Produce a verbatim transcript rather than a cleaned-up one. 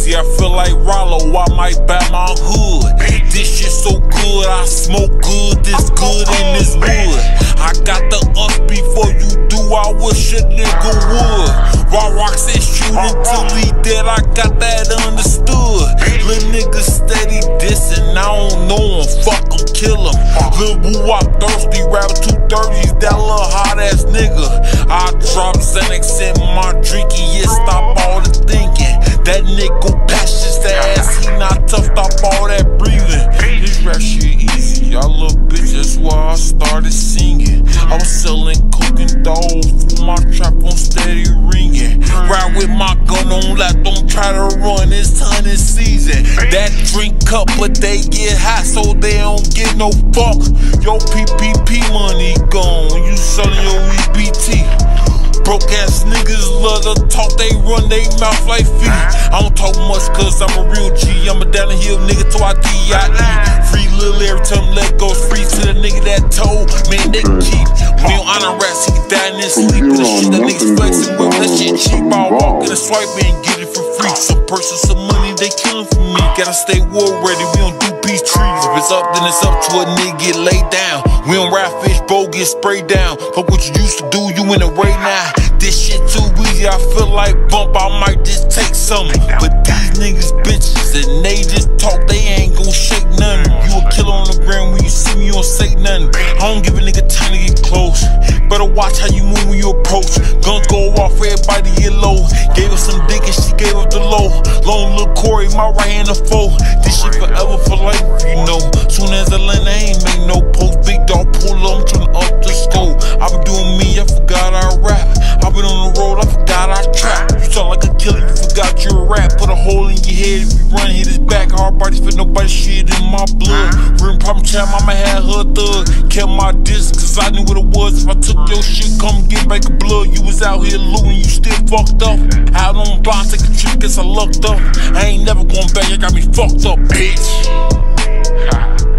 Weezy, I feel like Rollo, I might buy my hood. This shit so good, I smoke good, this good in this wood. I got the us before you do, I wish a nigga would. Raw Rock said shoot until he dead, I got that understood. Lil' nigga steady dissing, I don't know him, fuck him, kill him. Lil' Woo Wop thirsty, rapper two thirties, that little hot ass nigga. I drop Xanax in my drinky, yeah, stop all the thinking. That nigga patch his ass, he not tough, stop all that breathing. This rap shit easy, y'all little bitch, that's why I started singing. I was selling coke and dolls, my trap on steady ringing. Ride with my gun on lap, don't try to run, it's hunting season. That drink cup, but they get hot, so they don't get no fuck. Yo P P P money gone, you selling your E B T. Broke ass niggas love to talk, they run they mouth like feet. I don't talk much cause I'm a real G, I'm a down the hill nigga to I D I E. Free lil' every time let go, free to the nigga that told, man they keep. We don't honor rats, he die in his sleep. And the shit that niggas flexing with, that shit cheap. I walk in a swipe and get it for free. Some person, some money, they killing for me. Gotta stay war ready, we don't do peace trees. If it's up, then it's up to a nigga get laid down. We don't rap fish, bro, get sprayed down. Fuck what you used to do, you in the way now. This shit too easy, I feel like bump, I might just take something. But these niggas bitches, and they just talk, they ain't gon' shake nothing. You a killer on the ground, when you see me, you don't say nothing. I don't give a nigga time to get close. Better watch how you move when you approach. Guns go off, everybody get low. Gave her some dick and she gave up the low. Long little Corey, my right hand a foe. This shit forever for life, you know. Soon as I land, I ain't make no post. Big dog pull up, I'm tryna up the scope. I been doing me, I forgot I rap. I been on the road, I forgot I trap. You sound like a killer, you forgot you a rap. Put a hole in your head if you run, hit his back. Hard bodies for nobody shit in my blood. Rim problem child, mama had her thug. Kept my distance, cause I knew what it was. If I took your shit, come get back the blood. You was out here looting, you still fucked up. Out on blocks, take a trip, guess I lucked up. I ain't never going back, you got me fucked up, bitch.